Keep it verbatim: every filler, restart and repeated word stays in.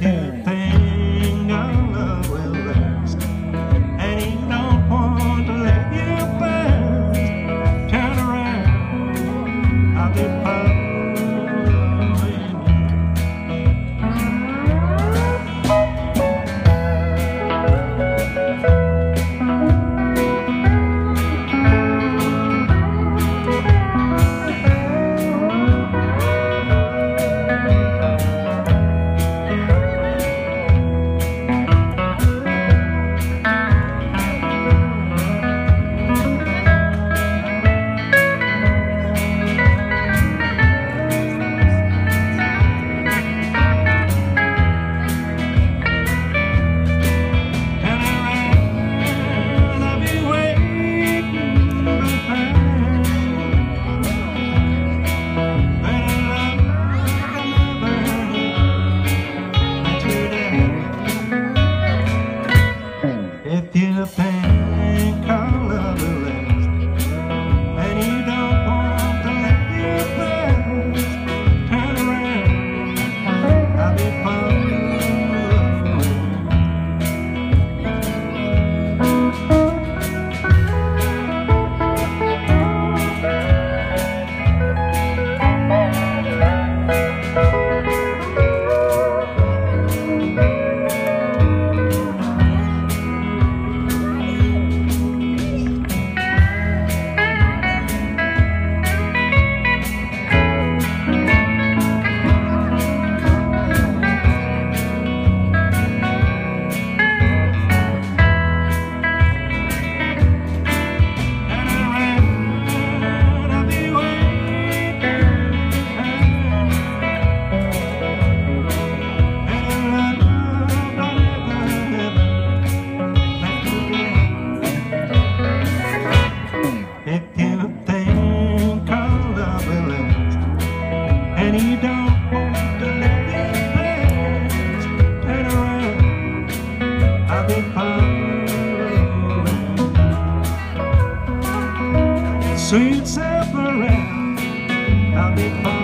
you think our love will last, and he don't want to let you pass, turn around, I'll be following you. If you think our love will last, and you don't want to let you pass, turn around, I'll be following you. If you think our love will last, and you don't want to let it pass, turn around, I'll be following. Sweet self around, I'll be following.